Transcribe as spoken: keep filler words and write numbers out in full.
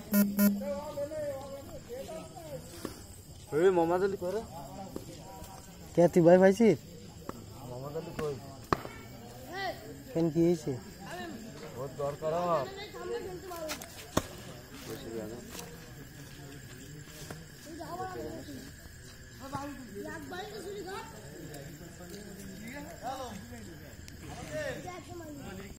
এই মোহাম্মদ আলী করে কে তুই ভাই পাইছিস? মোহাম্মদ আলী কই? কেন কি হয়েছে? বহুত দরকার আমার।